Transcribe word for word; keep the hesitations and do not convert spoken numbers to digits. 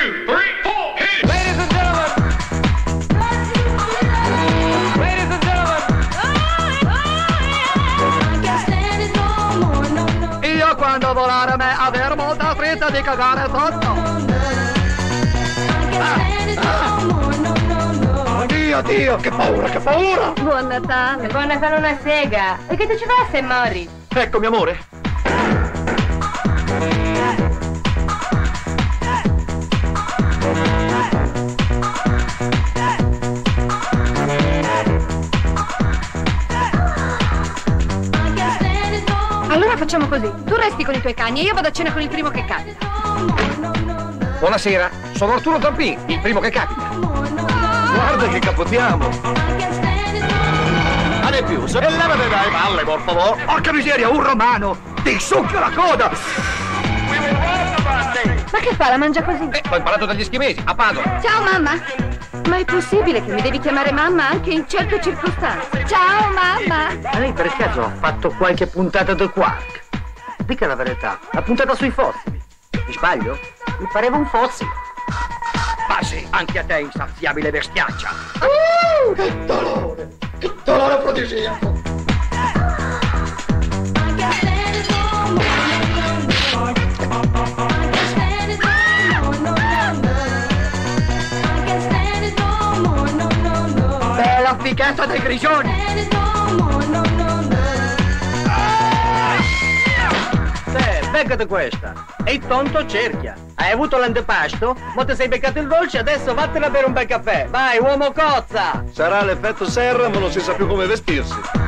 two, three, four, hit it! Ladies and gentlemen! Ladies and gentlemen! Io quando volare me aver molta fretta di cagare sotto. Dio, Dio, che paura, che paura! Buon Natale! Buon Natale una sega! E che tu ci fai se mori? Eccomi, amore. Allora facciamo così. Tu resti con i tuoi cani e io vado a cena con il primo che capita. Buonasera, sono Arturo Tampin, il primo che capita. Guarda che capotiamo! Ma di più, se levate dai palle, por favore. Porca miseria, un romano! Ti succhio la coda! Ma che fa? La mangia così? Eh, ho imparato dagli eschimesi, a Padova. Ciao mamma! Ma è possibile che mi devi chiamare mamma anche in certe circostanze? Ciao mamma! Ma lei per caso ha fatto qualche puntata del Quark? Dica la verità, la puntata sui fossili. Mi sbaglio? Mi pareva un fossile. Ma sì, anche a te, insaziabile bestiaccia. Uh, che dolore! Che dolore prodisiaco! Bella fichetta dei grigioni! Beh, beccate questa. E tonto cerchia. Hai avuto l'antepasto? Mo ti sei beccato il dolce, adesso vattene a bere un bel caffè. Vai, uomo cozza! Sarà l'effetto serra, ma non si sa più come vestirsi.